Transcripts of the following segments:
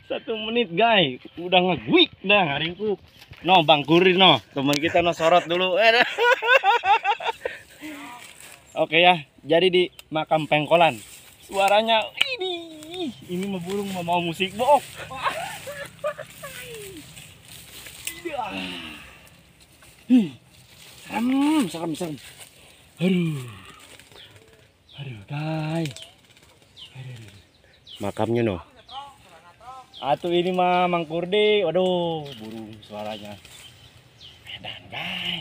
1 menit guys, udah ngeguik dah haringku. No Bang Kurir no, teman kita no sorot dulu. Oke ya, jadi di makam Pengkolan. Suaranya ini mah burung mau musik box. Serem. Aduh guys. Makamnya no. Atuh ini mah Mang Kurdi, waduh burung suaranya. Edan guys.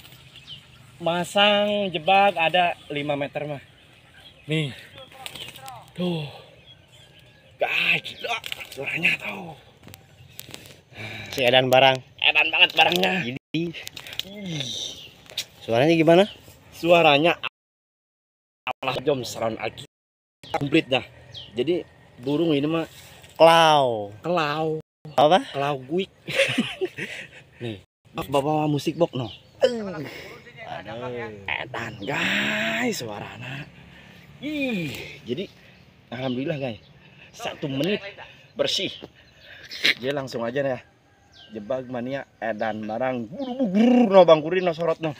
Masang jebak ada 5 meter mah. Nih. Tuh. Guys, gila suaranya tuh. Si edan barang. Edan banget barangnya. Jadi suaranya gimana? Suaranya alah jom surround lagi. Komplit dah. Jadi burung ini mah Kelau. Apa? Kelau guik. Nih, bawa musik box no. Aduh. Edan guys suaranya. Jadi alhamdulillah guys. 1 menit bersih. Dia langsung aja ya. Jebak mania edan barang. Buru no Bang Kuri no sorot no.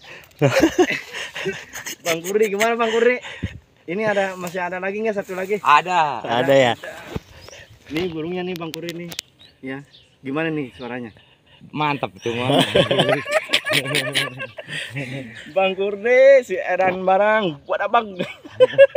Bang Kuri gimana Bang Kuri? Ini masih ada lagi nggak satu lagi? Ada ya. Nih burungnya nih Bang Kuri nih. Ya. Gimana nih suaranya? Mantap itu mah. Bang Kuri si edan barang buat abang.